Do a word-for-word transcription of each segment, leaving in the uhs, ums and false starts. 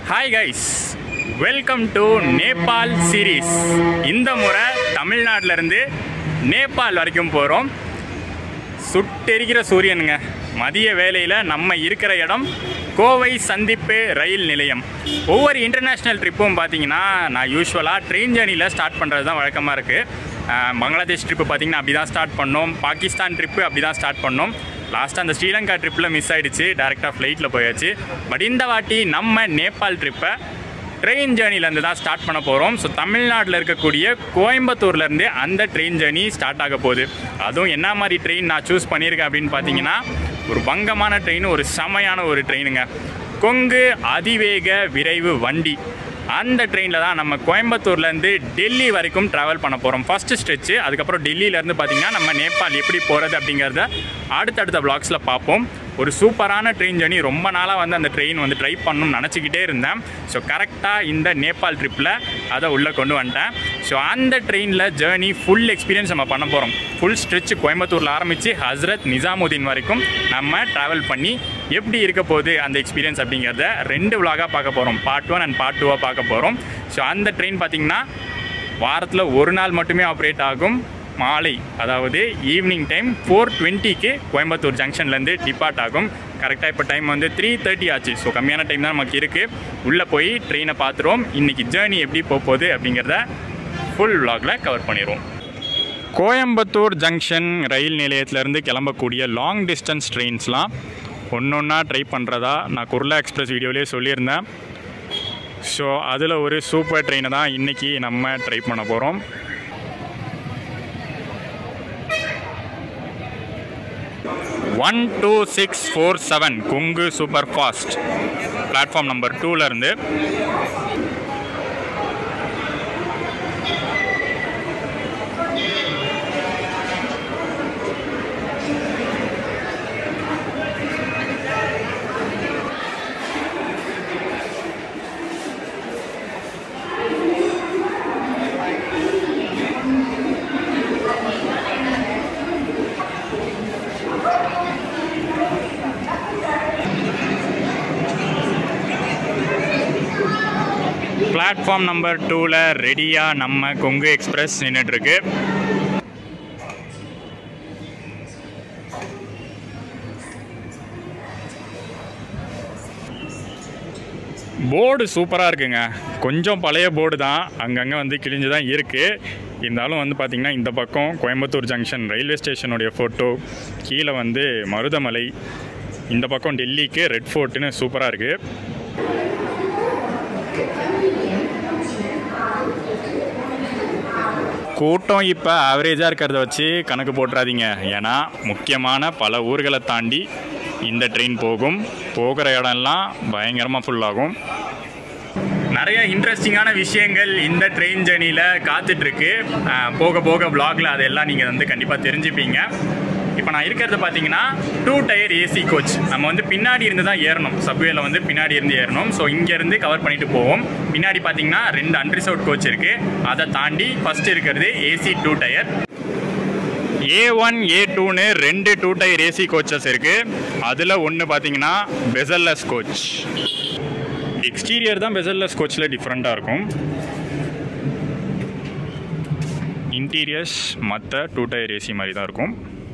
Hi guys, welcome to Nepal series. இந்த முறை தமிழ்நாட்டில இருந்து நேபாள் வரைக்கும் போறோம். சுட்டெரிக்கிற சூரியனுங்க. மதிய வேளையில நம்ம இருக்கிற இடம் கோவை சந்திப்பு ரயில் நிலையம். ஒவ்வொரு இன்டர்நேஷ்னல் ட்ரிப்பும் பார்த்தீங்கன்னா நான் யூஸ்வலாக ட்ரெயின் ஜேர்னியில் ஸ்டார்ட் பண்ணுறது தான் வழக்கமாக இருக்குது. பங்களாதேஷ் ட்ரிப்பு பார்த்திங்கன்னா அப்படி தான் ஸ்டார்ட் பண்ணோம். பாகிஸ்தான் ட்ரிப்பு அப்படி தான் ஸ்டார்ட் பண்ணோம். லாஸ்ட்டாக அந்த ஸ்ரீலங்கா ட்ரிப்பில் மிஸ் ஆகிடுச்சு, டேரெக்டாக ஃப்ளைட்டில் போயாச்சு. பட் இந்த வாட்டி நம்ம நேபாள் ட்ரிப்பை ட்ரெயின் ஜேர்னிலேருந்து தான் ஸ்டார்ட் பண்ண போகிறோம். ஸோ தமிழ்நாட்டில் இருக்கக்கூடிய கோயம்புத்தூர்லேருந்து அந்த ட்ரெயின் ஜேர்னி ஸ்டார்ட் ஆக போகுது. அதுவும் என்ன மாதிரி ட்ரெயின் நான் சூஸ் பண்ணியிருக்கேன் அப்படின்னு பார்த்தீங்கன்னா, ஒரு பங்கமான ட்ரெயின், ஒரு செமையான ஒரு ட்ரெயினுங்க. கொங்கு அதிவேக விரைவு வண்டி. அந்த ட்ரெயினில் தான் நம்ம கோயம்புத்தூர்லேருந்து டெல்லி வரைக்கும் ட்ராவல் பண்ண போகிறோம். First stretch. அதுக்கப்புறம் டெல்லியிலேருந்து பார்த்திங்கன்னா நம்ம நேபாள் எப்படி போகிறது அப்படிங்கிறத அடுத்தடுத்த வ்ளாக்ஸில் பார்ப்போம். ஒரு சூப்பரான ட்ரெயின் ஜேர்னி. ரொம்ப நாளாக வந்து அந்த ட்ரெயின் வந்து ட்ரை பண்ணணும்னு நினச்சிக்கிட்டே இருந்தேன். ஸோ கரெக்டாக இந்த நேபாள் ட்ரிப்பில் அதை உள்ளே கொண்டு வந்துட்டேன். ஸோ அந்த ட்ரெயினில் ஜேர்னி ஃபுல் எக்ஸ்பீரியன்ஸ் நம்ம பண்ண போகிறோம். ஃபுல் ஸ்ட்ரெச் கோயம்புத்தூரில் ஆரம்பித்து ஹஸ்ரத் நிசாமுதீன் வரைக்கும் நம்ம ட்ராவல் பண்ணி எப்படி இருக்க போகுது அந்த எக்ஸ்பீரியன்ஸ் அப்படிங்கிறத ரெண்டு விலாகாக பார்க்க போகிறோம். பார்ட் ஒன் அண்ட் பார்ட் டூவாக பார்க்க போகிறோம். ஸோ அந்த ட்ரெயின் பார்த்திங்கன்னா வாரத்தில் ஒரு நாள் மட்டுமே ஆப்ரேட் ஆகும். மாலை, அதாவது ஈவினிங் டைம் ஃபோர் டுவெண்ட்டிக்கு கோயம்புத்தூர் ஜங்ஷன்லேருந்து டிபார்ட் ஆகும். கரெக்டாக இப்போ டைம் வந்து த்ரீ தேர்ட்டி ஆச்சு. ஸோ கம்மியான டைம் தான் நமக்கு இருக்குது. உள்ளே போய் ட்ரெயினை பார்த்துருவோம். இன்றைக்கி ஜேர்னி எப்படி போக போகுது அப்படிங்கிறத ஃபுல் விலாகில் கவர் பண்ணிடுவோம். கோயம்புத்தூர் ஜங்ஷன் ரயில் நிலையத்திலேருந்து கிளம்பக்கூடிய லாங் டிஸ்டன்ஸ் ட்ரெயின்ஸ்லாம் ஒன்று ஒன்றா ட்ரை பண்ணுறதா நான் குர்லா எக்ஸ்பிரஸ் வீடியோலேயே சொல்லியிருந்தேன். ஸோ அதில் ஒரு சூப்பர் ட்ரெயினை தான் இன்றைக்கி நம்ம ட்ரை பண்ண போகிறோம். One two six four seven Kongu super fast platform number டூலேருந்து பிளாட்ஃபார்ம் நம்பர் டூவில் ரெடியாக நம்ம கொங்கு எக்ஸ்பிரஸ் நின்றுட்டுருக்கு. போர்டு சூப்பராக இருக்குங்க. கொஞ்சம் பழைய போர்டு தான், அங்கங்கே வந்து கிழிஞ்சு தான் இருக்குது. இருந்தாலும் வந்து பார்த்திங்கன்னா இந்த பக்கம் கோயம்புத்தூர் ஜங்ஷன் ரயில்வே ஸ்டேஷனுடைய ஃபோட்டோ, கீழே வந்து மருதமலை, இந்த பக்கம் டெல்லிக்கு ரெட் ஃபோர்ட்டுன்னு சூப்பராக இருக்குது. கூட்டம் இப்போ ஆவரேஜாக இருக்கிறத வச்சு கணக்கு போட்டுறாதீங்க. ஏன்னா முக்கியமான பல ஊர்களை தாண்டி இந்த ட்ரெயின் போகும். போகிற இடம்லாம் பயங்கரமாக ஃபுல்லாகும். நிறைய இன்ட்ரெஸ்டிங்கான விஷயங்கள் இந்த ட்ரெயின் ஜேர்னியில் காத்துட்ருக்கு. போக போக வ்ளாகில் அதெல்லாம் நீங்கள் வந்து கண்டிப்பாக தெரிஞ்சுப்பீங்க. இப்போ நான் இருக்கிறது பார்த்தீங்கன்னா டூ டயர் ஏசி கோச். நம்ம வந்து பின்னாடி இருந்து தான் ஏறணும். சப்வேல வந்து பின்னாடி இருந்து ஏறணும். ஸோ இங்கேருந்து கவர் பண்ணிட்டு போவோம். பின்னாடி பார்த்தீங்கன்னா ரெண்டு அன்ரிசர்வ்ட் கோச் இருக்குது. அதை தாண்டி ஃபஸ்ட்டு இருக்கிறது AC two tier. A one A டூன்னு ரெண்டு டூ டயர் ஏசி கோச்சஸ் இருக்குது. அதில் ஒன்று பார்த்தீங்கன்னா பெசல்லஸ் கோச். எக்ஸ்டீரியர் தான் பெசல்லஸ் கோச்சில் டிஃப்ரெண்ட்டாக இருக்கும். இன்டீரியர்ஸ் மற்ற டூ டயர் ஏசி மாதிரி தான் இருக்கும்.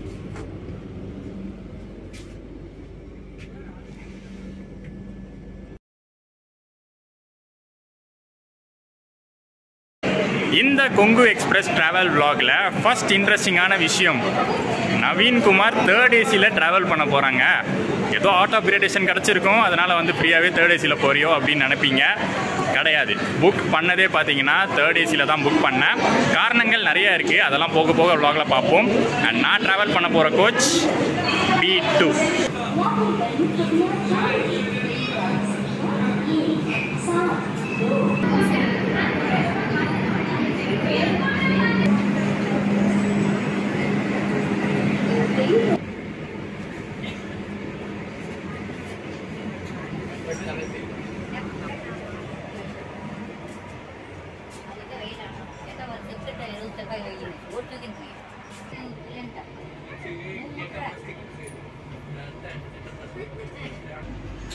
இந்த கொங்கு எக்ஸ்பிரஸ் ட்ராவல் விலாகில் ஃபஸ்ட் இன்ட்ரெஸ்டிங்கான விஷயம், நவீன்குமார் தேர்ட் ஏசியில் ட்ராவல் பண்ண போகிறாங்க. ஏதோ ஆட்டோ அப்கிரேடேஷன் கிடச்சிருக்கும், அதனால் வந்து ஃப்ரீயாகவே தேர்ட் ஏசியில் போறியோ அப்படின்னு நினைப்பீங்க. கிடையாது. புக் பண்ணதே பார்த்தீங்கன்னா தேர்ட் ஏசியில் தான் புக் பண்ணேன். காரணங்கள் நிறையா இருக்குது, அதெல்லாம் போக போக விலாகில் பார்ப்போம். அண்ட் நான் ட்ராவல் பண்ண போகிற coach B two.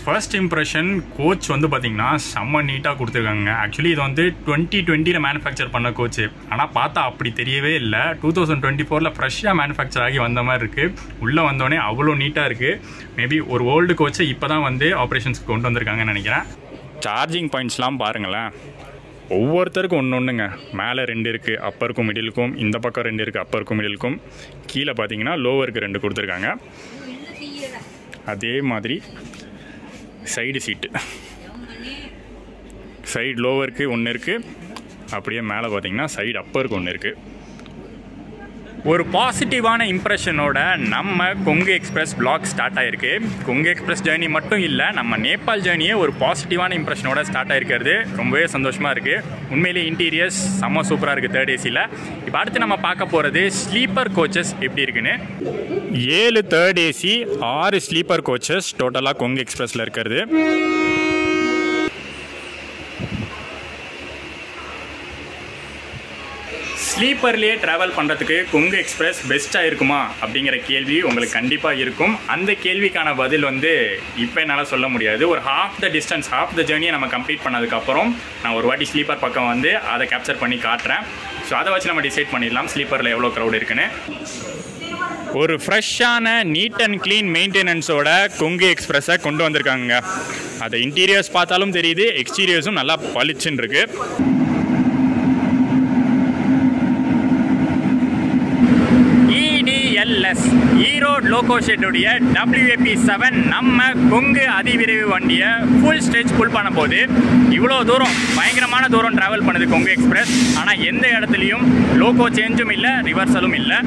First impression coach வந்து பார்த்தீங்கன்னா செம்ம நீட்டாக கொடுத்துருக்காங்க. ஆக்சுவலி இது வந்து டுவெண்ட்டி டுவெண்ட்டியில் மேனுஃபேக்சர் பண்ண கோச்சு, ஆனால் பார்த்தா அப்படி தெரியவே இல்லை. டூ தௌசண்ட் டுவெண்ட்டி ஃபோரில் ஃப்ரெஷ்ஷாக மேனுஃபேக்சர் ஆகி வந்த மாதிரி இருக்குது. உள்ளே வந்தோடனே அவ்வளோ நீட்டாக இருக்குது. மேபி ஒரு ஓல்டு கோச்சை இப்போ தான் வந்து ஆப்ரேஷன்ஸ்க்கு கொண்டு வந்திருக்காங்கன்னு நினைக்கிறேன். சார்ஜிங் பாயிண்ட்ஸ்லாம் பாருங்களேன், ஒவ்வொருத்தருக்கும் ஒன்று ஒன்றுங்க. மேலே ரெண்டு இருக்குது, அப்பருக்கும் மிடிலுக்கும். இந்த பக்கம் ரெண்டு இருக்குது, அப்பருக்கும் மிடிலுக்கும். கீழே பார்த்தீங்கன்னா லோவருக்கு ரெண்டு கொடுத்துருக்காங்க. அதே மாதிரி சைடு சீட்டு, சைடு லோவருக்கு ஒன்று இருக்குது, அப்படியே மேலே பார்த்தீங்கன்னா சைடு அப்பருக்கு ஒன்று இருக்குது. ஒரு பாசிட்டிவான இம்ப்ரெஷனோட நம்ம கொங்கு எக்ஸ்பிரஸ் பிளாக் ஸ்டார்ட் ஆகிருக்கு. கொங்கு எக்ஸ்பிரஸ் ஜேர்னி மட்டும் இல்லை, நம்ம நேபாள் ஜேர்னியே ஒரு பாசிட்டிவான இம்ப்ரெஷனோட ஸ்டார்ட் ஆகிருக்கிறது ரொம்பவே சந்தோஷமாக இருக்குது. உண்மையிலேயே இன்டீரியர்ஸ் செம்ம சூப்பராக இருக்குது தேர்ட் ஏசியில். இப்போ அடுத்து நம்ம பார்க்க போகிறது ஸ்லீப்பர் கோச்சஸ் எப்படி இருக்குன்னு. ஏழு தேர்ட் ஏசி, ஆறு ஸ்லீப்பர் கோச்சஸ் டோட்டலாக கொங்கு எக்ஸ்பிரஸில் இருக்கிறது. ஸ்லீப்பர்லேயே ட்ராவல் பண்ணுறதுக்கு கொங்கு எக்ஸ்பிரஸ் பெஸ்ட்டாக இருக்குமா அப்படிங்கிற கேள்வி உங்களுக்கு கண்டிப்பாக இருக்கும். அந்த கேள்விக்கான பதில் வந்து இப்போ என்னால் சொல்ல முடியாது. ஒரு half the distance, half the ஜேர்னியை நம்ம கம்ப்ளீட் பண்ணதுக்கப்புறம் நான் ஒரு வாட்டி ஸ்லீப்பர் பக்கம் வந்து அதை கேப்சர் பண்ணி காட்டுறேன். ஸோ அதை வச்சு நம்ம டிசைட் பண்ணிடலாம் ஸ்லீப்பரில் எவ்வளோ க்ரௌட் இருக்குன்னு. ஒரு ஃப்ரெஷ்ஷான நீட் அண்ட் க்ளீன் மெயின்டெனன்ஸோட கொங்கு எக்ஸ்பிரஸை கொண்டு வந்திருக்காங்க. அதை இன்டீரியர்ஸ் பார்த்தாலும் தெரியுது, எக்ஸ்டீரியர்ஸும் நல்லா பளிச்சுன்னு இருக்குது. எல்எஸ் ஈரோடு லோகோ ஷெட்டுடைய டபிள்யூஏபி செவன் நம்ம கொங்கு அதிவிரைவு வண்டியை ஃபுல் ஸ்டேஜ் புல் பண்ண போது இவ்வளோ தூரம் பயங்கரமான தூரம் ட்ராவல் பண்ணுது கொங்கு எக்ஸ்பிரஸ். ஆனால் எந்த இடத்துலையும் லோகோ சேஞ்சும் இல்லை, ரிவர்சலும் இல்லை.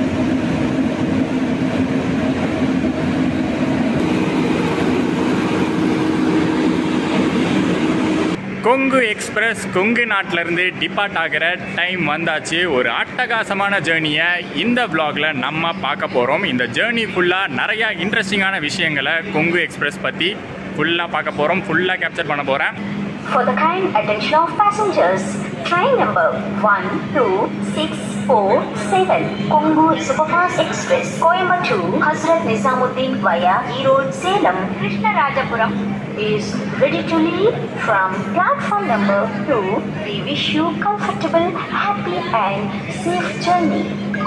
கொங்கு எக்ஸ்பிரஸ் கொங்கு நாட்டிலேருந்து டிபார்ட் ஆகிற டைம் வந்தாச்சு. ஒரு அட்டகாசமான ஜேர்னியை இந்த vlogல நம்ம பார்க்க போகிறோம். இந்த ஜேர்னி ஃபுல்லாக நிறையா இன்ட்ரெஸ்டிங்கான விஷயங்களை கொங்கு எக்ஸ்பிரஸ் பற்றி ஃபுல்லாக பார்க்க போகிறோம், ஃபுல்லாக கேப்சர் பண்ண போகிறேன். For the kind attention of passengers, train number one two six four seven Kongu Superfast Express Coimbatore Hazrat Nizamuddin via Erode Salem Krishnarajapuram is ready to leave from platform number two. We wish you comfortable, happy and safe journey.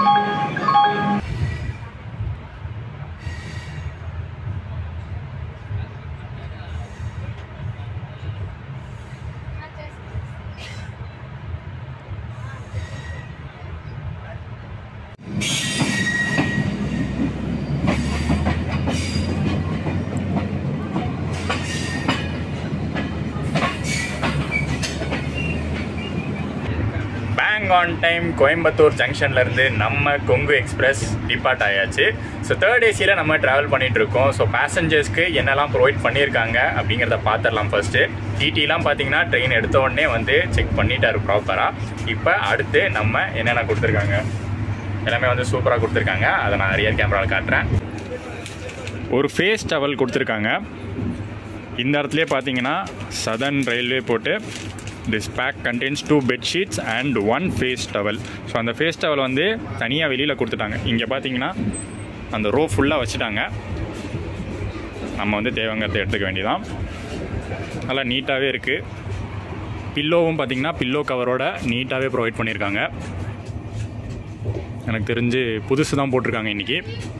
On time Coimbatore ஜங்ஷன்லேருந்து நம்ம Kongu express depart ஆயாச்சு. So third ஏசியில் நம்ம travel பண்ணிகிட்ருக்கோம். So பேசஞ்சர்ஸ்க்கு என்னெல்லாம் provide பண்ணியிருக்காங்க அப்படிங்கிறத பார்த்துடலாம். ஃபர்ஸ்ட்டு டிடிலாம் பார்த்தீங்கன்னா ட்ரெயின் எடுத்த உடனே வந்து செக் பண்ணிட்டாரு ப்ராப்பராக. இப்போ அடுத்து நம்ம என்னென்ன கொடுத்துருக்காங்க எல்லாமே வந்து சூப்பராக கொடுத்துருக்காங்க. அதை நான் ரியர் கேமராவில் காட்டுறேன். ஒரு ஃபேஸ் டவல் கொடுத்துருக்காங்க. இந்த இடத்துலையே பார்த்தீங்கன்னா சதர்ன் ரயில்வே போட்டு this pack contains two bed sheets and one face towel. So அந்த ஃபேஸ் டவல் வந்து தனியாக வெளியில் கொடுத்துட்டாங்க. இங்கே பார்த்தீங்கன்னா அந்த ரோ ஃபுல்லாக வச்சுட்டாங்க. நம்ம வந்து தேவைங்கிறத எடுத்துக்க வேண்டியதான். நல்லா நீட்டாகவே இருக்குது. பில்லோவும் பார்த்தீங்கன்னா பில்லோ கவரோட நீட்டாகவே ப்ரொவைட் பண்ணியிருக்காங்க. எனக்கு தெரிஞ்சு புதுசு தான் போட்டிருக்காங்க இன்றைக்கி.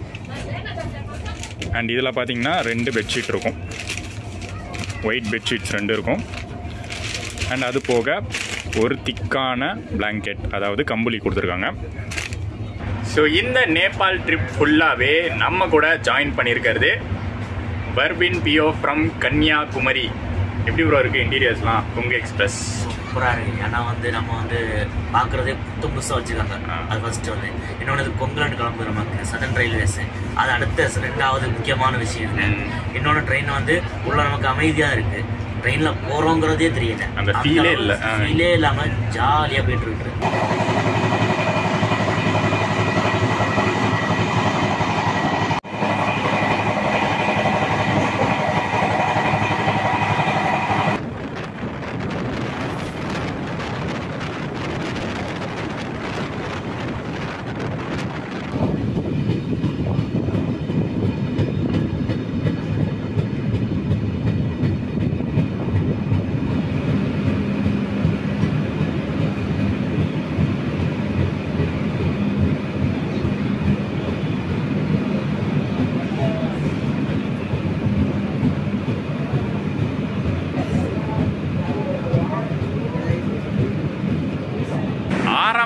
அண்ட் இதில் பார்த்தீங்கன்னா ரெண்டு பெட்ஷீட் இருக்கும், ஒயிட் பெட்ஷீட்ஸ் ரெண்டு இருக்கும். அண்ட் அது போக ஒரு திக்கான பிளாங்கெட், அதாவது கம்பளி கொடுத்துருக்காங்க. ஸோ இந்த நேபாள் ட்ரிப் ஃபுல்லாகவே நம்ம கூட ஜாயின் பண்ணியிருக்கிறது பர்பின் பிஓ ஃப்ரம் கன்னியாகுமரி. எப்படி ப்ரோ இருக்குது இன்டீரியர்ஸ்லாம் கொங்கு எக்ஸ்பிரஸ்? சூப்பராக இருக்குது. ஏன்னா வந்து நம்ம வந்து பார்க்குறதே புத்து புதுசாக வச்சுருக்காங்க. அது ஃபஸ்ட்டு வந்து இன்னொன்று கொங்குலாண்டு கிளம்புது நமக்கு சதர்ன் ரயில்வேஸு. அது அடுத்த ரெண்டாவது முக்கியமான விஷயம். இன்னொன்று ட்ரெயின் வந்து உள்ள நமக்கு அமைதியாக இருக்குது. ட்ரெயினில் போகிறோங்கிறதே தெரியல, அந்த ஃபீலே இல்லை, ஃபீலே இல்லாமல் ஜாலியாக போயிட்டு இருக்கு.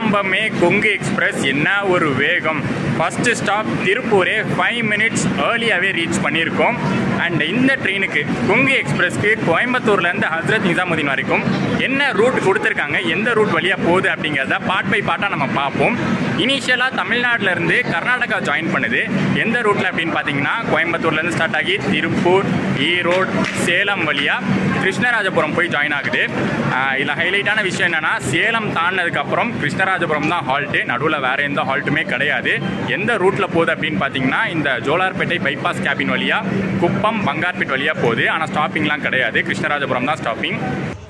ஆரம்பமே கொங்கு எக்ஸ்பிரஸ் என்ன ஒரு வேகம். ஃபஸ்ட்டு ஸ்டாப் திருப்பூரே ஃபைவ் மினிட்ஸ் ஏர்லியாகவே ரீச் பண்ணியிருக்கோம். அண்ட் இந்த ட்ரெயினுக்கு கொங்கு எக்ஸ்பிரஸ்க்கு கோயம்புத்தூர்லேருந்து ஹஸ்ரத் நிசாமுதீன் வரைக்கும் என்ன ரூட் கொடுத்துருக்காங்க, எந்த ரூட் வழியாக போகுது அப்படிங்கிறத பார்ட் பை பார்ட்டாக நம்ம பார்ப்போம். இனிஷியலாக தமிழ்நாட்டிலேருந்து கர்நாடகா ஜாயின் பண்ணுது. எந்த ரூட்டில் அப்படின்னு பார்த்தீங்கன்னா கோயம்புத்தூர்லேருந்து ஸ்டார்ட் ஆகி திருப்பூர், ஈரோடு, சேலம் வழியாக கிருஷ்ணராஜபுரம் போய் ஜாயின் ஆகுது. இதில் ஹைலைட்டான விஷயம் என்னென்னா சேலம் தாண்டினதுக்கப்புறம் கிருஷ்ணராஜபுரம் தான் ஹால்ட்டு, நடுவில் வேறு எந்த ஹால்ட்டுமே கிடையாது. எந்த ரூட்டில் போகுது அப்படின்னு பார்த்தீங்கன்னா இந்த ஜோலார்பேட்டை பைபாஸ் கேபின் வழியாக குப்பம் பங்கார்பேட் வழியாக போகுது. ஆனால் ஸ்டாப்பிங்லாம் கிடையாது, கிருஷ்ணராஜபுரம் தான் ஸ்டாப்பிங்.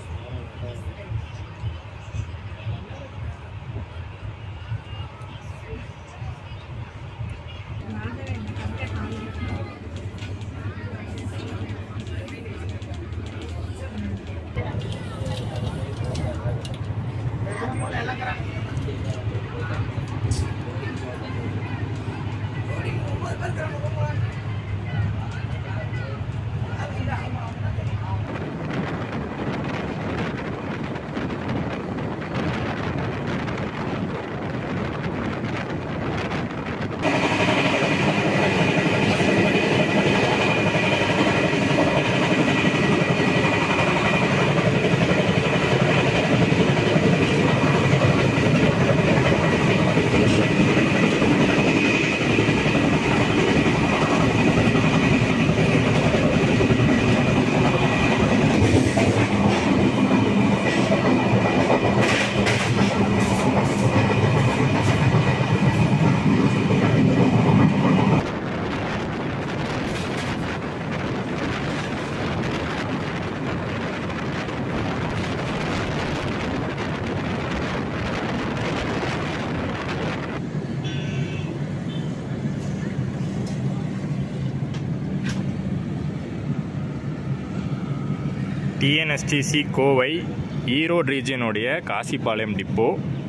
டிஎன்எஸ்டிசி கோவை ஈரோடு ரீஜியனுடைய காசிபாளையம் டிப்போ.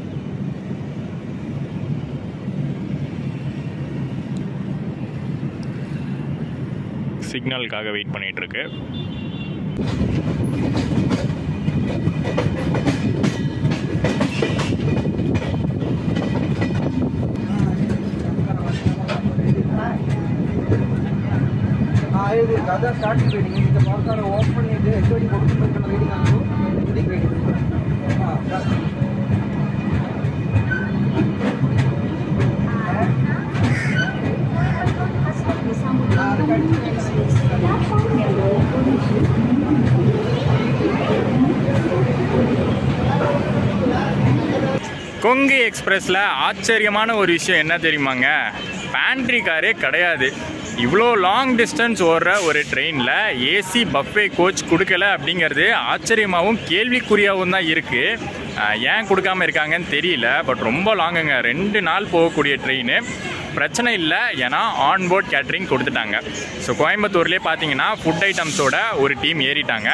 சிக்னலுக்காக வெயிட் பண்ணிட்டு இருக்கு. ज़्यादा स्टार्ट की वेटिंग है, बहुत सारा ओपन है, जो एक्चुअली बहुत सारा वेटिंग है, तो वेटिंग वेटिंग हां கொங்கு எக்ஸ்பிரஸில் ஆச்சரியமான ஒரு விஷயம் என்ன தெரியுமாங்க, பேண்ட்ரி காரே கிடையாது. இவ்வளோ லாங் டிஸ்டன்ஸ் ஓடுற ஒரு ட்ரெயினில் ஏசி பஃபே கோச் கொடுக்கல அப்படிங்கிறது ஆச்சரியமாகவும் கேள்விக்குறியாகவும் தான் இருக்குது. ஏன் கொடுக்காமல் இருக்காங்கன்னு தெரியல. பட் ரொம்ப லாங்குங்க, ரெண்டு நாள் போகக்கூடிய ட்ரெயின். பிரச்சனை இல்லை, ஏன்னா ஆன்போர்ட் கேட்ரிங் கொடுத்துட்டாங்க. ஸோ கோயம்புத்தூர்லேயே பார்த்தீங்கன்னா ஃபுட் ஐட்டம்ஸோட ஒரு டீம் ஏறிட்டாங்க.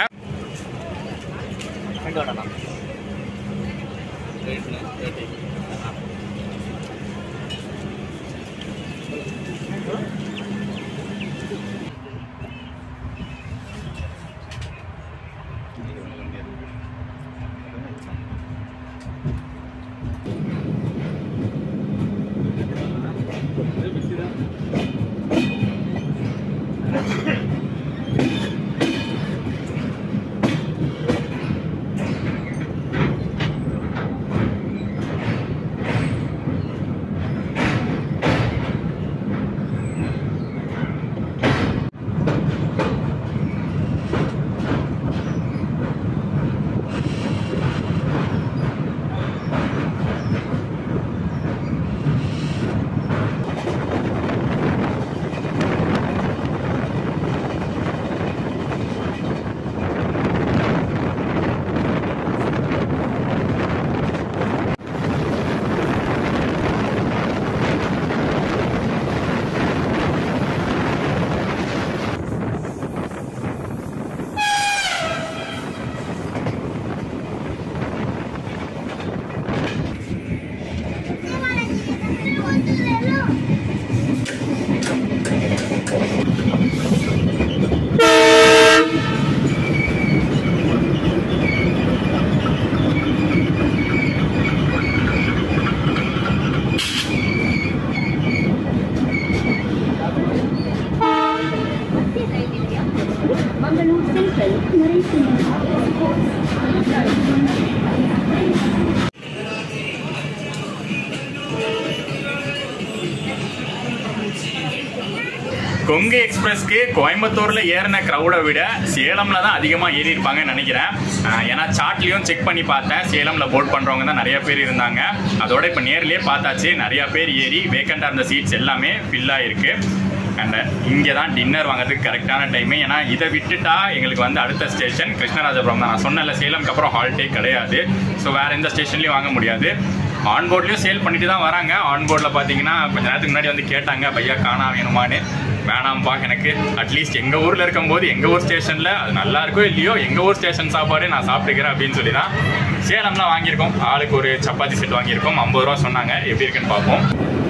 கொங்கு எக்ஸ்பிரஸ்க்கு கோயம்புத்தூரில் ஏறின க்ரௌடை விட சேலமில் தான் அதிகமாக ஏறி இருப்பாங்கன்னு நினைக்கிறேன். ஏன்னா சார்ட்லேயும் செக் பண்ணி பார்த்தேன், சேலமில் போட் பண்ணுறவங்க தான் நிறைய பேர் இருந்தாங்க. அதோட இப்போ நேர்லேயே பார்த்தாச்சு, நிறையா பேர் ஏறி வேக்கண்டாக இருந்த சீட்ஸ் எல்லாமே ஃபில் ஆகிருக்கு. அண்ட் இங்கே தான் டின்னர் வாங்கிறதுக்கு கரெக்டான டைமு. ஏன்னா இதை விட்டுட்டா எங்களுக்கு வந்து அடுத்த ஸ்டேஷன் கிருஷ்ணராஜபுரம் தான். நான் சொன்னல சேலம்க்கு அப்புறம் ஹால்டே கிடையாது. ஸோ வேறு எந்த ஸ்டேஷன்லையும் வாங்க முடியாது. ஆன்போர்ட்லேயும் சேல் பண்ணிட்டு தான் வராங்க. ஆன்போர்டில் பார்த்தீங்கன்னா கொஞ்சம் நேரத்துக்கு முன்னாடி வந்து கேட்டாங்க, பையா காணா வேணுமான்னு. வேணாம்பா, எனக்கு அட்லீஸ்ட் எங்கள் ஊரில் இருக்கும்போது எங்கள் ஊர் ஸ்டேஷனில் அது நல்லா இருக்கோ இல்லையோ எங்கள் ஊர் ஸ்டேஷன் சாப்பாடு நான் சாப்பிட்டுக்கிறேன் அப்படின்னு சொல்லி தான் சேலம்லாம் வாங்கியிருக்கோம். ஆளுக்கு ஒரு சப்பாத்தி செட் வாங்கியிருக்கோம். ஐம்பது ரூபா சொன்னாங்க. எப்படி இருக்குன்னு பார்ப்போம்.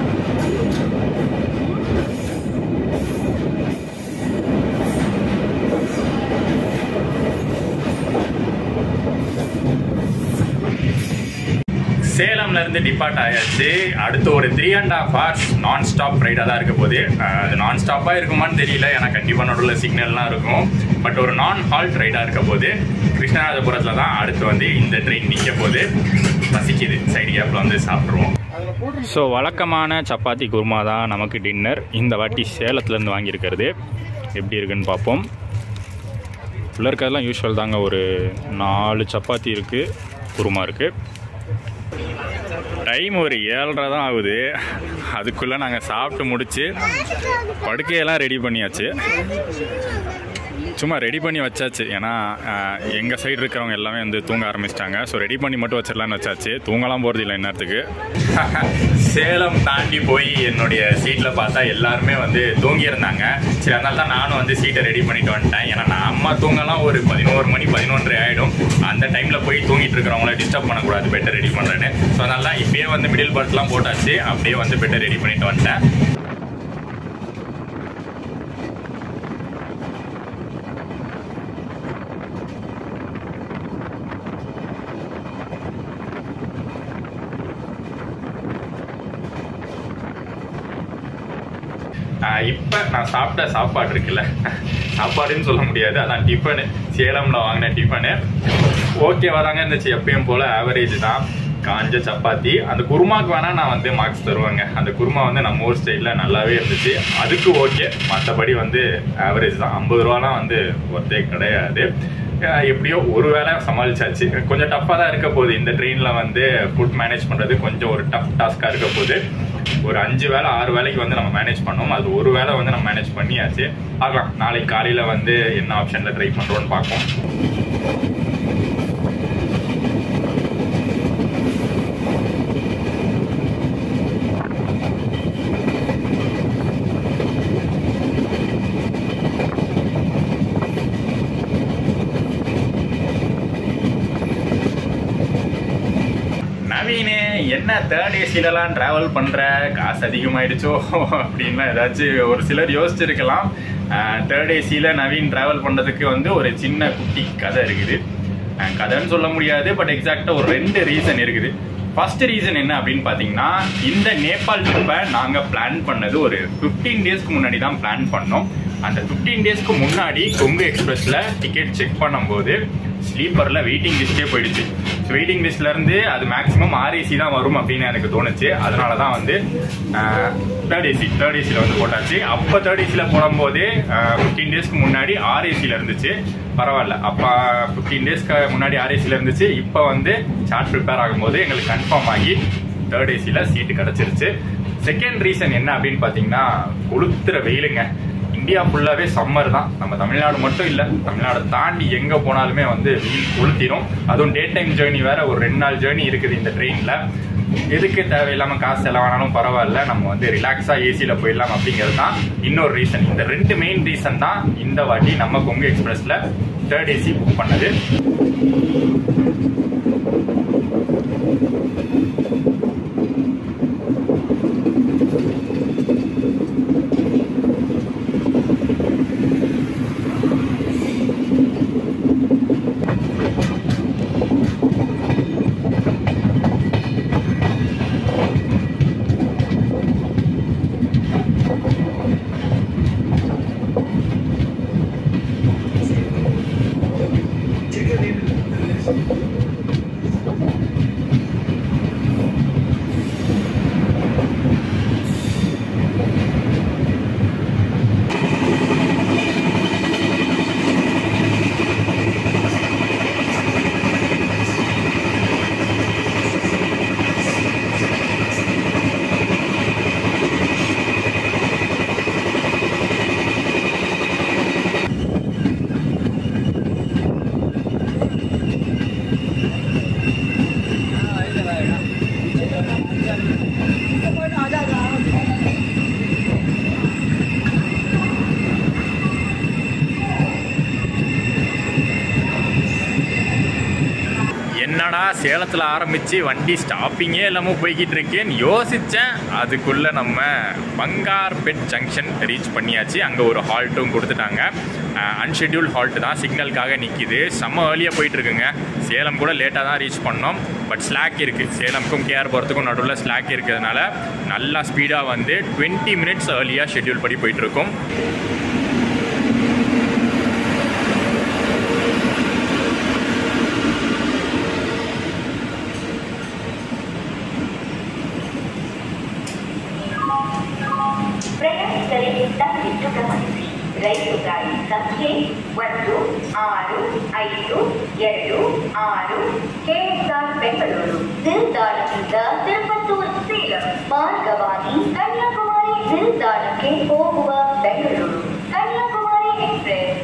சேலம்ல இருந்து டிபார்ட் ஆயாச்சு. அடுத்து ஒரு three and half hours non stop ரைடாக தான் இருக்க போகுது. அது நான் ஸ்டாப்பாக இருக்குமான்னு தெரியல, ஏன்னா கண்டிப்பாக நடுவில் சிக்னல்லாம் இருக்கும். பட் ஒரு நான் ஹால்ட் ரைடாக இருக்க போது கிருஷ்ணராஜபுரத்தில் தான் அடுத்து வந்து இந்த ட்ரெயின் நிற்க போகுது. பசிக்குது, சைடு கேப்பில் வந்து சாப்பிட்ருவோம். ஸோ வழக்கமான சப்பாத்தி குருமா தான் நமக்கு டின்னர். இந்த வாட்டி சேலத்துலேருந்து வாங்கியிருக்கிறது. எப்படி இருக்குன்னு பார்ப்போம். உள்ள இருக்கிறதெல்லாம் யூஸ்வல் தாங்க. ஒரு நாலு சப்பாத்தி இருக்குது, குருமா இருக்குது. டைம் ஒரு ஏழரை தான் ஆகுது. அதுக்குள்ளே நாங்கள் சாப்பிட்டு முடித்து படுக்கையெல்லாம் ரெடி பண்ணியாச்சு. சும்மா ரெடி பண்ணி வச்சாச்சு. ஏன்னா எங்கள் சைடு இருக்கிறவங்க எல்லாமே வந்து தூங்க ஆரம்பிச்சிட்டாங்க. ஸோ ரெடி பண்ணி மட்டும் வச்சிடலான்னு வச்சாச்சு. தூங்கலாம் போகிறது இல்லை இந்நேரத்துக்கு. சேலம் தாண்டி போய் என்னுடைய சீட்டில் பார்த்தா எல்லாருமே வந்து தூங்கியிருந்தாங்க. சரி, அதனால தான் நானும் வந்து சீட்டை ரெடி பண்ணிட்டு வந்துட்டேன். ஏன்னா நான் அம்மா தூங்கலாம் ஒரு பதினோரு மணி பதினொன்றரை ஆகிடும். அந்த டைமில் போய் தூங்கிட்டு இருக்கிறவங்கள டிஸ்டர்ப் பண்ணக்கூடாது, பெட்டை ரெடி பண்ணுறேன்னு. ஸோ அதனால தான் இப்போயே வந்து மிடில் பர்த்லாம் போட்டாச்சு. அப்படியே வந்து பெட்டை ரெடி பண்ணிட்டு வந்துட்டேன். இப்போ நான் சாப்பிட்ட சாப்பாடு இருக்குல்ல, சாப்பாடுன்னு சொல்ல முடியாது, அதான் டிஃபனு. சேலமில் வாங்கின டிஃபனு ஓகேவா தாங்க இருந்துச்சு. எப்பயும் போல் ஆவரேஜ் தான். காஞ்ச சப்பாத்தி. அந்த குருமாக்கு வேணால் நான் வந்து மார்க்ஸ் தருவாங்க. அந்த குருமா வந்து நம்ம ஊர் ஸ்டைலில் நல்லாவே இருந்துச்சு, அதுக்கு ஓகே. மற்றபடி வந்து ஆவரேஜ் தான். ஐம்பது ரூபாலாம் வந்து ஒர்த்தே கிடையாது. எப்படியோ ஒரு வேளை சமாளிச்சாச்சு. கொஞ்சம் டஃப்பாக தான் இருக்க போகுது. இந்த ட்ரெயினில் வந்து ஃபுட் மேனேஜ் பண்ணுறது கொஞ்சம் ஒரு டஃப் டாஸ்காக இருக்க போகுது. ஒரு அஞ்சு வேலை ஆறு வேலைக்கு வந்து நம்ம மேனேஜ் பண்ணோம். அது ஒரு வேலை வந்து நம்ம மேனேஜ் பண்ணியாச்சு. பார்க்கலாம் நாளைக்கு காலையில் வந்து என்ன ஆப்ஷனில் ட்ரை பண்ணுறோன்னு பார்ப்போம். நவீனு, என்ன தேர்ட் ஏசிலலாம் ட்ராவல் பண்ணுற, காசு அதிகமாகிடுச்சோ அப்படின்லாம் ஏதாச்சும் ஒரு சிலர் யோசிச்சிருக்கலாம். தேர்ட் ஏசியில் நவீன் ட்ராவல் பண்ணுறதுக்கு வந்து ஒரு சின்ன குட்டி கதை இருக்குது. கதைன்னு சொல்ல முடியாது, பட் எக்ஸாக்டாக ஒரு ரெண்டு ரீசன் இருக்குது. ஃபர்ஸ்ட் ரீசன் என்ன அப்படின்னு பார்த்தீங்கன்னா, இந்த நேபாள் ட்ரிப்பை நாங்கள் பிளான் பண்ணது ஒரு ஃபிஃப்டீன் டேஸ்க்கு முன்னாடி தான் பிளான் பண்ணோம். அந்த ஃபிஃப்டீன் டேஸ்க்கு முன்னாடி கொங்கு எக்ஸ்பிரஸில் டிக்கெட் செக் பண்ணும்போது ஸ்லீப்பரில் வெயிட்டிங் லிஸ்ட்டே போயிடுச்சு. ஸோ வெயிட்டிங் லிஸ்ட்லேருந்து அது மேக்ஸிமம் ஆர்ஏசி தான் வரும் அப்படின்னு எனக்கு தோணுச்சு. அதனால தான் வந்து தேர்ட் ஏசி தேர்ட் ஏசியில் வந்து போட்டாச்சு. அப்போ தேர்ட் ஏசியில் போடும்போதே ஃபிஃப்டீன் டேஸ்க்கு முன்னாடி ஆர்ஏசியில் இருந்துச்சு. பரவாயில்ல, அப்போ ஃபிஃப்டீன் டேஸ்க்கு முன்னாடி ஆர்ஏசியில் இருந்துச்சு. இப்போ வந்து சார்ட் ப்ரிப்பேர் ஆகும்போது எங்களுக்கு கன்ஃபார்ம் ஆகி தேர்ட் ஏசியில் சீட்டு கிடச்சிருச்சு. செகண்ட் ரீசன் என்ன அப்படின்னு பார்த்தீங்கன்னா, கொளுத்துற வெயிலுங்க. இந்தியா ஃபுல்லாகவே சம்மர் தான். நம்ம தமிழ்நாடு மட்டும் இல்லை, தமிழ்நாடு தாண்டி எங்கே போனாலுமே வந்து வெயில் கொளுத்திடும். அதுவும் டே டைம் ஜேர்னி வேற, ஒரு ரெண்டு நாள் ஜேர்னி இருக்குது இந்த ட்ரெயினில். எதுக்கு தேவையில்லாமல் காசு செலவானாலும் பரவாயில்ல, நம்ம வந்து ரிலாக்ஸாக ஏசியில் போயிடலாம் அப்படிங்கிறது தான் இன்னொரு ரீசன். இந்த ரெண்டு மெயின் ரீசன் தான் இந்த வாட்டி நம்ம கொங்கு எக்ஸ்பிரஸில் தேர்ட் ஏசி புக் பண்ணது. என்னடா சேலத்தில் ஆரம்பித்து வண்டி ஸ்டாப்பிங்கே இல்லாமல் போய்கிட்டு இருக்கேன்னு யோசித்தேன். அதுக்குள்ளே நம்ம பங்கார்பெட் ஜங்ஷன் ரீச் பண்ணியாச்சு. அங்கே ஒரு ஹால்ட்டும் கொடுத்துட்டாங்க. அன்ஷெட்யூல் ஹால்ட்டு தான், சிக்னலுக்காக நிற்கிது. செம்ம ஏர்லியாக போயிட்டுருக்குங்க. சேலம் கூட லேட்டாக தான் ரீச் பண்ணோம். பட் ஸ்லாக் இருக்குது, சேலமுக்கும் கேஆர் போகிறதுக்கும் நடுவில் ஸ்லாக் இருக்கிறதுனால நல்லா ஸ்பீடாக வந்து டுவெண்ட்டி மினிட்ஸ் ஏர்லியாக ஷெட்யூல் படி போயிட்டுருக்கோம். ರೈಲು ಗಾಡಿ ಸಂಖ್ಯೆ ಒಂದು ಆರು ಐದು ಎರಡು ಆರು ಕೆಎಸ್ಆರ್ ಬೆಂಗಳೂರು ನಿಲ್ದಾಣದಿಂದ ತಿರುಪತ್ತೂರು ಸೇಲಂ ಮಾರ್ಗವಾಗಿ ಕನ್ಯಾಕುಮಾರಿ ನಿಲ್ದಾಣಕ್ಕೆ ಹೋಗುವ ಬೆಂಗಳೂರು ಕನ್ಯಾಕುಮಾರಿ ಎಕ್ಸ್ಪ್ರೆಸ್.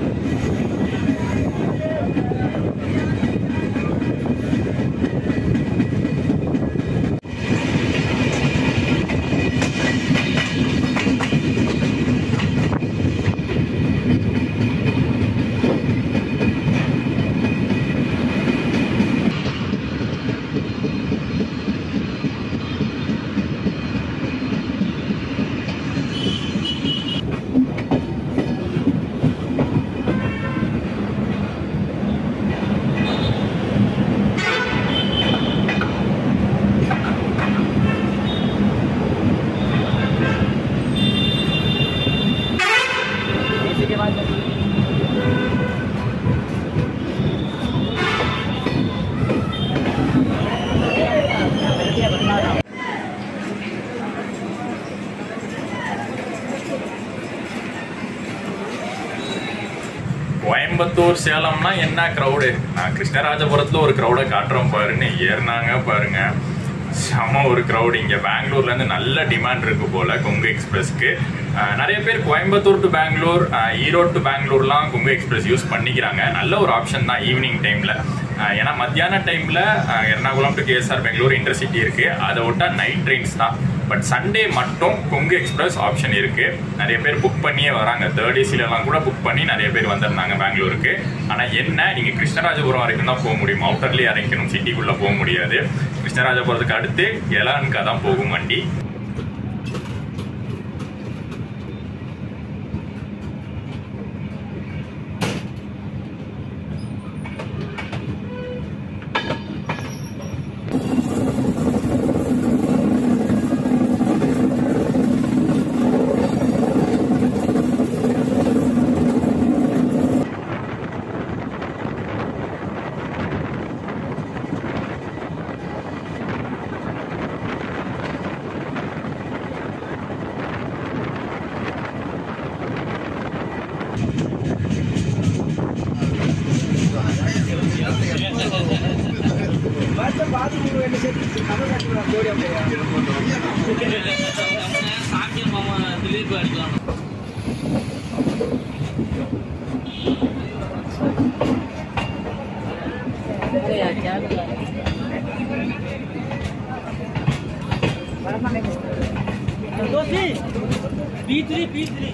கோயம்புத்தூர் சேலம்னா என்ன க்ரௌடு, நான் கிருஷ்ணராஜபுரத்தில் ஒரு க்ரௌடை காட்டுறோம் பாருன்னு ஏறினாங்க பாருங்க. செம ஒரு க்ரௌடு. இங்கே பெங்களூர்லேருந்து நல்ல டிமாண்ட் இருக்குது போல் கொங்கு எக்ஸ்பிரஸ்க்கு. நிறைய பேர் கோயம்புத்தூர் டு பெங்களூர், ஈரோடு டு பெங்களூர்லாம் கொங்கு எக்ஸ்பிரஸ் யூஸ் பண்ணிக்கிறாங்க. நல்ல ஒரு ஆப்ஷன் தான் ஈவினிங் டைமில். ஏன்னா மத்தியான டைமில் Ernakulam to KSR Bangalore intercity இருக்குது, அதை விட்டால் நைட் ட்ரெயின்ஸ் தான். பட் சண்டே மட்டும் கொங்கு எக்ஸ்பிரஸ் ஆப்ஷன் இருக்குது. நிறைய பேர் புக் பண்ணியே வராங்க. தேர்ட் ஏசிலலாம் கூட புக் பண்ணி நிறைய பேர் வந்திருந்தாங்க பெங்களூருக்கு. ஆனால் என்ன, நீங்கள் கிருஷ்ணராஜபுரம் வரைக்கும் தான் போக முடியும், அவுட்டர்லேயே இறங்கணும், சிட்டிக்குள்ளே போக முடியாது. கிருஷ்ணராஜபுரத்துக்கு அடுத்து எலான்கா தான் போகும் வண்டி. P three, P three.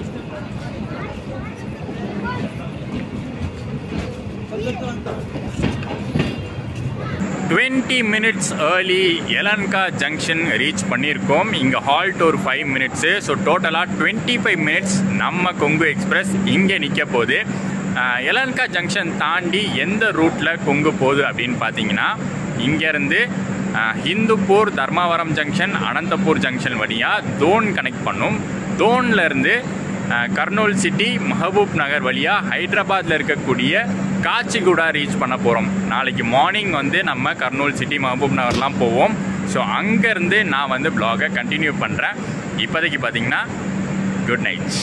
Twenty minutes early Yelahanka junction reach பண்ணியிருக்கோம். இங்கே ஹால்ட் ஒரு ஃபைவ் மினிட்ஸு. ஸோ டோட்டலாக டுவெண்ட்டி ஃபைவ் மினிட்ஸ் நம்ம கொங்கு எக்ஸ்பிரஸ் இங்கே நிற்க போகுது. எலன்கா ஜங்ஷன் தாண்டி எந்த ரூட்டில் கொங்கு போகுது அப்படின்னு பார்த்தீங்கன்னா, இங்கேருந்து ஹிந்துப்பூர், தர்மாவரம் ஜங்ஷன், அனந்தப்பூர் ஜங்ஷன் வழியாக தோன் கனெக்ட் பண்ணும். தோன்லேருந்து கர்னூல் சிட்டி, மஹபூப் நகர் வழியாக ஹைதராபாத்தில் இருக்கக்கூடிய காச்சிகுடா ரீச் பண்ண போகிறோம். நாளைக்கு மார்னிங் வந்து நம்ம கர்னூல் சிட்டி, மஹபூப் நகர்லாம் போவோம். ஸோ அங்கேருந்து நான் வந்து ப்ளாகை கண்டினியூ பண்ணுறேன். இப்போதைக்கு பார்த்தீங்கன்னா good night.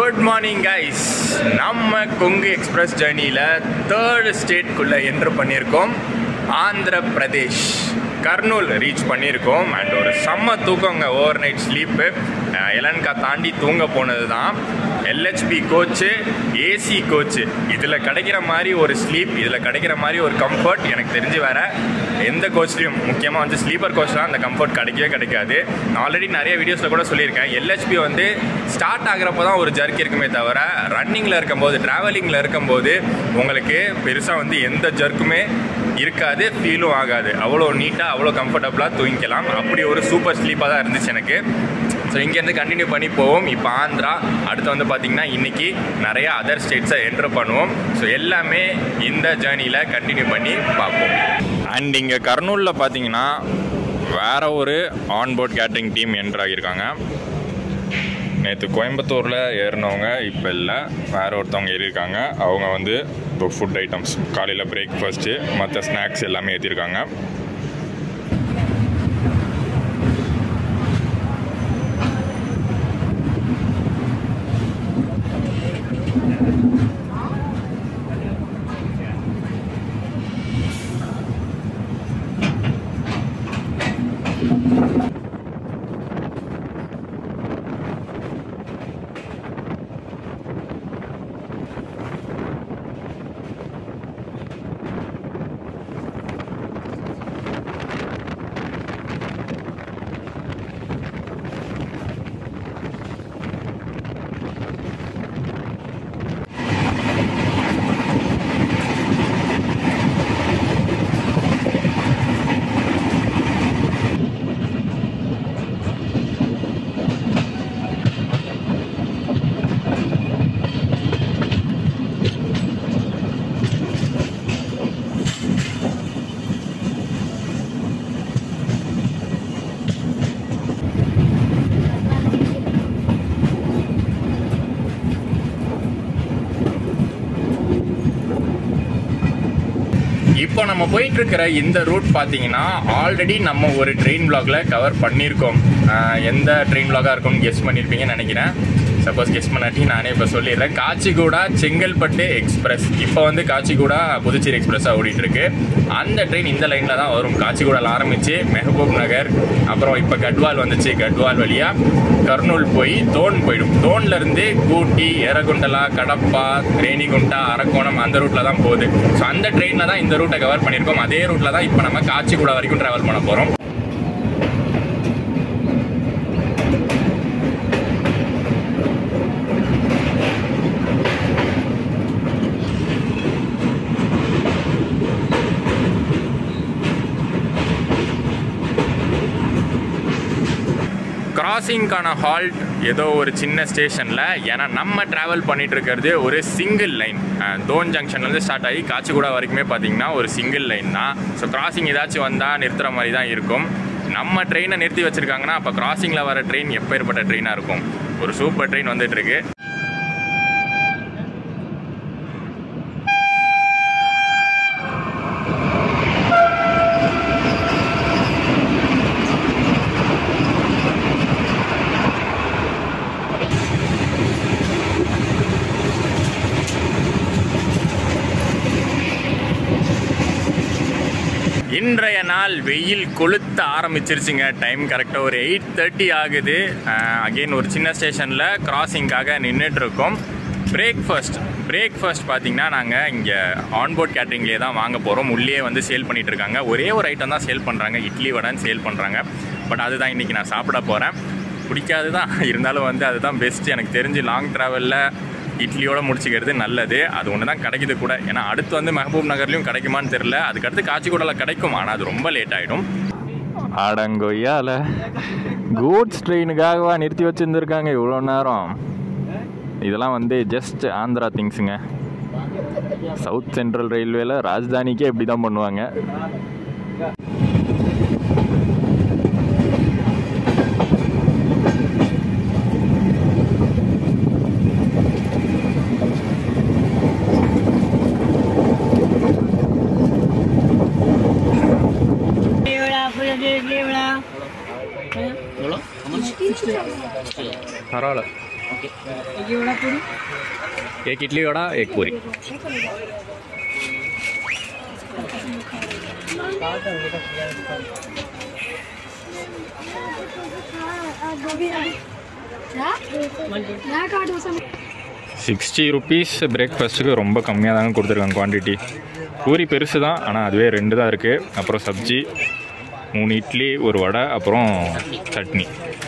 Good morning guys. நம்ம கொங்கு எக்ஸ்பிரஸ் ஜர்னியில் தேர்ட் ஸ்டேட்குள்ளே என்ட்ரு பண்ணியிருக்கோம். ஆந்திர பிரதேஷ் கர்னூல் ரீச் பண்ணியிருக்கோம். அண்ட் ஒரு செம்ம தூக்கங்க, ஓவர் நைட் ஸ்லீப்பு. எலன்கா தாண்டி தூங்க போனது தான். எல்ஹெச்பி கோச்சு, ஏசி கோச்சு, இதில் கிடைக்கிற மாதிரி ஒரு ஸ்லீப், இதில் கிடைக்கிற மாதிரி ஒரு கம்ஃபர்ட் எனக்கு தெரிஞ்சு வேறு எந்த கோச்லேயும், முக்கியமாக வந்து ஸ்லீப்பர் கோச்லாம் அந்த கம்ஃபர்ட் கிடைக்கவே கிடைக்காது. நான் ஆல்ரெடி நிறைய வீடியோஸில் கூட சொல்லியிருக்கேன், எல்ஹெச்பி வந்து ஸ்டார்ட் ஆகிறப்போ தான் ஒரு ஜர்க் இருக்குமே தவிர ரன்னிங்கில் இருக்கும்போது, ட்ராவலிங்கில் இருக்கும்போது உங்களுக்கு பெருசாக வந்து எந்த ஜர்க்குமே இருக்காது, ஃபீலும் ஆகாது. அவ்வளோ நீட்டாக அவ்வளோ கம்ஃபர்டபுளாக தூங்கிக்கலாம். அப்படி ஒரு சூப்பர் ஸ்லீப்பாக தான் இருந்துச்சு எனக்கு. ஸோ இங்கேருந்து கண்டினியூ பண்ணி போவோம். இப்போ ஆந்திரா, அடுத்து வந்து பார்த்திங்கன்னா இன்றைக்கி நிறையா அதர் ஸ்டேட்ஸை என்ட்ரு பண்ணுவோம். ஸோ எல்லாமே இந்த ஜேர்னியில் கண்டினியூ பண்ணி பார்ப்போம். அண்ட் இங்கே கர்னூலில் பார்த்தீங்கன்னா வேறு ஒரு ஆன்போர்ட் கேட்ரிங் டீம் என்ட்ரு ஆகியிருக்காங்க. நேற்று கோயம்புத்தூரில் ஏறினவங்க இப்போ இல்லை, வேறு ஒருத்தவங்க ஏறியிருக்காங்க. அவங்க வந்து இப்போ ஃபுட் ஐட்டம்ஸ், காலையில் பிரேக்ஃபாஸ்ட்டு, மற்ற ஸ்நாக்ஸ் எல்லாமே ஏற்றிருக்காங்க. இப்போ நம்ம போயிட்டுருக்கிற இந்த ரூட் பார்த்தீங்கன்னா ஆல்ரெடி நம்ம ஒரு ட்ரெயின் பிளாகில் கவர் பண்ணியிருக்கோம். எந்த ட்ரெயின் பிளாகாக இருக்கும்னு கெஸ் பண்ணியிருப்பீங்கன்னு நினைக்கிறேன். சப்போஸ் கெஸ் பண்ணாட்டி நானே இப்போ சொல்லிடுறேன். காச்சிகூடா செங்கல்பட்டு எக்ஸ்பிரஸ், இப்போ வந்து காச்சிகூடா புதுச்சேரி எக்ஸ்பிரஸாக ஓடிட்டுருக்கு. அந்த ட்ரெயின் இந்த லைனில் தான் வரும். காச்சிகூடாவில் ஆரம்பித்து மெஹபூப் நகர், அப்புறம் இப்போ கட்வால் வந்துச்சு, கட்வால் வழியாக கர்னூல் போய் தோன் போயிடும். தோன்லேருந்து கூட்டி, எரகுண்டலா, கடப்பா, ரேணிகுண்டா, அரக்கோணம் அந்த ரூட்டில் தான் போகுது. ஸோ அந்த ட்ரெயினில் தான் இந்த ரூட்டை கவர் பண்ணியிருக்கோம். அதே ரூட்டில் தான் இப்போ நம்ம காச்சிகூடா வரைக்கும் ட்ராவல் பண்ண போகிறோம். கிராசிங்கான ஹால்ட் ஏதோ ஒரு சின்ன ஸ்டேஷனில், ஏன்னா நம்ம ட்ராவல் பண்ணிகிட்டு இருக்கிறது ஒரு சிங்கிள் லைன். தோன் ஜங்ஷன்லேருந்து ஸ்டார்ட் ஆகி காச்சிகூடா வரைக்குமே பார்த்தீங்கன்னா ஒரு சிங்கிள் லைன் தான். ஸோ கிராசிங் ஏதாச்சும் வந்தால் நிறுத்துகிற மாதிரி தான் இருக்கும். நம்ம ட்ரெயினை நிறுத்தி வச்சுருக்காங்கன்னா அப்போ கிராசிங்கில் வர ட்ரெயின் எப்பேற்பட்ட ட்ரெயினாக இருக்கும். ஒரு சூப்பர் ட்ரெயின் வந்துட்டுருக்கு. இன்றைய நாள் வெயில் கொளுத்த ஆரம்பிச்சிருச்சுங்க. டைம் கரெக்டாக ஒரு எயிட் தேர்ட்டி ஆகுது. அகெயின் ஒரு சின்ன ஸ்டேஷனில் கிராசிங்காக நின்றுட்டுருக்கோம். பிரேக்ஃபாஸ்ட் பிரேக்ஃபாஸ்ட் பார்த்திங்கன்னா நாங்கள் இங்கே ஆன்போர்ட் கேட்ரிங்லேயே தான் வாங்க போகிறோம். உள்ளே வந்து சேல் பண்ணிகிட்டு இருக்காங்க. ஒரே ஒரு ஐட்டம் தான் சேல் பண்ணுறாங்க, இட்லி வடைன்னு சேல் பண்ணுறாங்க. பட் அதுதான் இன்றைக்கி நான் சாப்பிட போகிறேன். பிடிக்காது தான், இருந்தாலும் வந்து அதுதான் பெஸ்ட்டு. எனக்கு தெரிஞ்சு லாங் ட்ராவலில் இட்லியோடு முடிச்சுக்கிறது நல்லது. அது ஒன்று தான் கிடைக்கிது கூட. ஏன்னா அடுத்து வந்து மெஹபூப் நகர்லேயும் கிடைக்குமான்னு தெரில. அதுக்கடுத்து காச்சிகூடாவில் கிடைக்கும், ஆனால் அது ரொம்ப லேட் ஆகிடும். அடங்கொய்யால கூட்ஸ் ட்ரெயினுக்காகவா நிறுத்தி வச்சுருந்துருக்காங்க இவ்வளோ நேரம். இதெல்லாம் வந்து ஜஸ்ட் ஆந்திரா திங்ஸுங்க. சவுத் சென்ட்ரல் ரயில்வேல ராஜ்தானிக்கே இப்படி தான் பண்ணுவாங்க. பரவாயில்ல. एक इडली वड़ा एक पूरी சிக்ஸ்டி ருபீஸ் பிரேக்ஃபாஸ்ட்டுக்கு ரொம்ப கம்மியாக தாங்க கொடுத்துருக்காங்க குவான்டிட்டி. பூரி பெருசு தான், ஆனால் அதுவே ரெண்டு தான் இருக்குது. அப்புறம் சப்ஜி, மூணு இட்லி, ஒரு வடை, அப்புறம் சட்னி.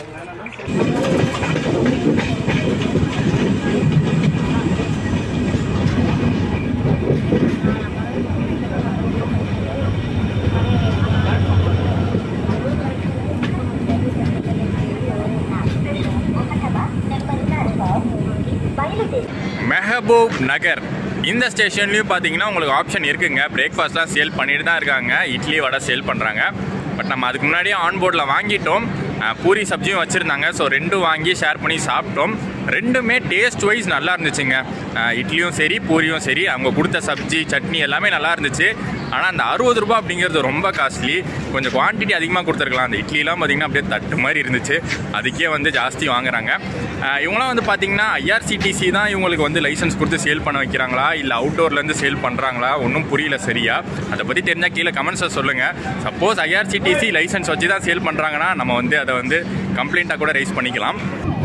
மெஹபூப் நகர் இந்த ஸ்டேஷன்லேயும் பார்த்தீங்கன்னா உங்களுக்கு ஆப்ஷன் இருக்குங்க. பிரேக்ஃபாஸ்ட்லாம் சேல் பண்ணிட்டு தான் இருக்காங்க. இட்லி வடை சேல் பண்ணுறாங்க. பட் நம்ம அதுக்கு முன்னாடியே ஆன்போர்டில் வாங்கிட்டோம். பூரி சப்ஜியும் வச்சுருந்தாங்க. ஸோ ரெண்டும் வாங்கி ஷேர் பண்ணி சாப்பிட்டோம். ரெண்டுமே டேஸ்ட் வைஸ் நல்லா இருந்துச்சுங்க. இட்லியும் சரி பூரியும் சரி அவங்க கொடுத்த சப்ஜி சட்னி எல்லாமே நல்லா இருந்துச்சு. ஆனால் அந்த அறுபது ரூபா அப்படிங்கிறது ரொம்ப காஸ்ட்லி. கொஞ்சம் குவான்டிட்டி அதிகமாக கொடுத்துருக்கலாம். அந்த இட்லிலாம் பார்த்திங்கன்னா அப்படியே தட்டு மாதிரி இருந்துச்சு. அதுக்கே வந்து ஜாஸ்தி வாங்குறாங்க. இவங்களாம் வந்து பார்த்திங்கன்னா ஐஆர்சிடிசி தான் இவங்களுக்கு வந்து லைசன்ஸ் கொடுத்து சேல் பண்ண வைக்கிறாங்களா இல்லை அவுட்டோர்லேருந்து சேல் பண்ணுறாங்களா ஒன்றும் புரியல சரியா. அதை பற்றி தெரிஞ்சால் கீழே கமெண்ட்ஸை சொல்லுங்கள். சப்போஸ் ஐஆர்சிடிசி லைசன்ஸ் வச்சு தான் சேல் பண்ணுறாங்கன்னா நம்ம வந்து அதை வந்து கம்ப்ளைண்ட்டாக கூட ரைஸ் பண்ணிக்கலாம்.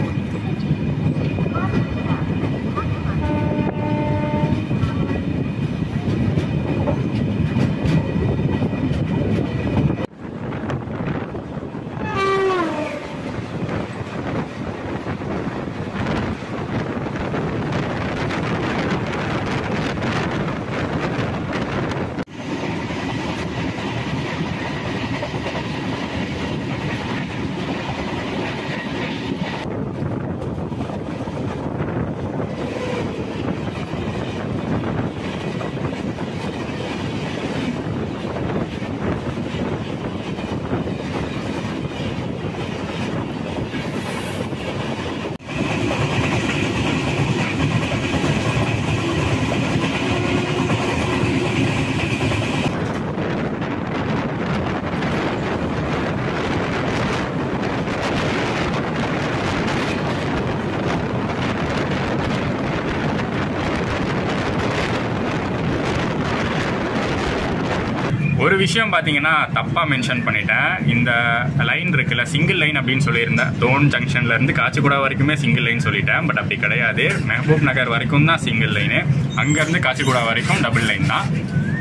ஒரு விஷயம் பார்த்தீங்கன்னா தப்பாக மென்ஷன் பண்ணிட்டேன். இந்த லைன் இருக்குல்ல சிங்கிள் லைன் அப்படின்னு சொல்லியிருந்தேன். தோன் ஜங்ஷன்லேருந்து காச்சிகுடா வரைக்குமே சிங்கிள் லைன் சொல்லிட்டேன். பட் அப்படி கிடையாது. மெஹபூப் நகர் வரைக்கும் தான் சிங்கிள் லைனு. அங்கேருந்து காச்சிகுடா வரைக்கும் டபுள் லைன் தான்.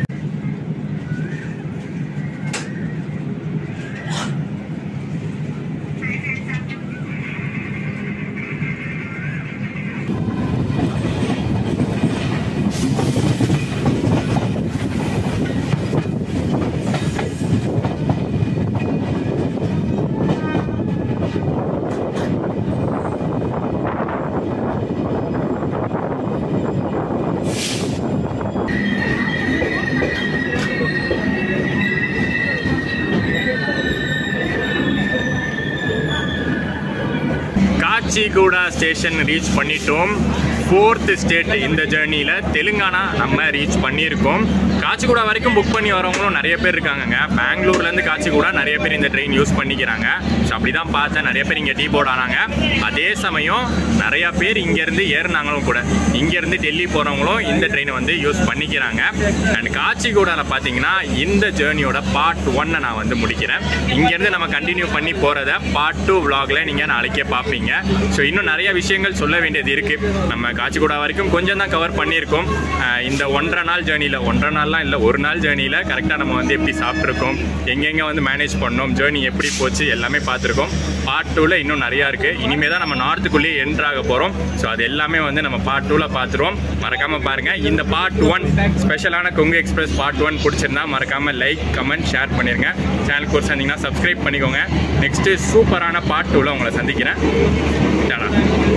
காச்சிகுடா ஸ்டேஷன் ரீச் பண்ணிட்டோம். ஃபோர்த்து ஸ்டேட் இந்த ஜேர்னியில் தெலுங்கானா நம்ம ரீச் பண்ணியிருக்கோம். காச்சிகுடா வரைக்கும் புக் பண்ணி வரவங்களும் நிறைய பேர் இருக்காங்கங்க. பெங்களூர்லேருந்து காச்சிகுடா நிறைய பேர் இந்த ட்ரெயின் யூஸ் பண்ணிக்கிறாங்க. ஸோ அப்படி தான் பார்த்தேன். நிறைய பேர் இங்கே டீ போர்ட் ஆனாங்க. அதே சமயம் நிறையா பேர் இங்கேருந்து ஏறினாங்களும் கூட. இங்கேருந்து டெல்லி போகிறவங்களும் இந்த ட்ரெயினை வந்து யூஸ் பண்ணிக்கிறாங்க. அண்ட் காச்சிகுடாவில் பார்த்தீங்கன்னா இந்த ஜேர்னியோட பார்ட் ஒன்னை நான் வந்து முடிக்கிறேன். இங்கேருந்து நம்ம கண்டினியூ பண்ணி போகிறத பார்ட் டூ விலாகில் நீங்கள் நாளைக்கே பார்ப்பீங்க. ஸோ இன்னும் நிறைய விஷயங்கள் சொல்ல வேண்டியது இருக்குது. நம்ம காச்சிகுடா வரைக்கும் கொஞ்சம் தான் கவர் பண்ணியிருக்கோம். இந்த ஒன்றரை நாள் ஜேர்னியில் ஒன்றரை நாள்லாம் இல்லை ஒரு நாள் ஜேர்னியில் கரெக்டாக நம்ம வந்து எப்படி சாப்பிட்ருக்கோம், எங்கெங்கே வந்து மேனேஜ் பண்ணோம், ஜேர்னி எப்படி போச்சு எல்லாமே பார்த்துருக்கோம். பார்ட் டூவில் இன்னும் நிறையா இருக்குது. இனிமேல் தான் நம்ம நார்த்துக்குள்ளேயே என்ட்ராக போகிறோம். ஸோ அது எல்லாமே வந்து நம்ம பார்ட் டூவில் பார்த்துருவோம். மறக்காமல் பாருங்கள். இந்த பார்ட் ஒன் ஸ்பெஷலான கொங்கு எக்ஸ்பிரஸ் பார்ட் ஒன் பிடிச்சிருந்தா மறக்காமல் லைக் கமெண்ட் ஷேர் பண்ணிடுங்க. சேனல் கோர்ஸ் வந்தீங்கன்னா சப்ஸ்கிரைப் பண்ணிக்கோங்க. நெக்ஸ்ட்டு சூப்பரான பார்ட் டூவில் உங்களை சந்திக்கிறேன்.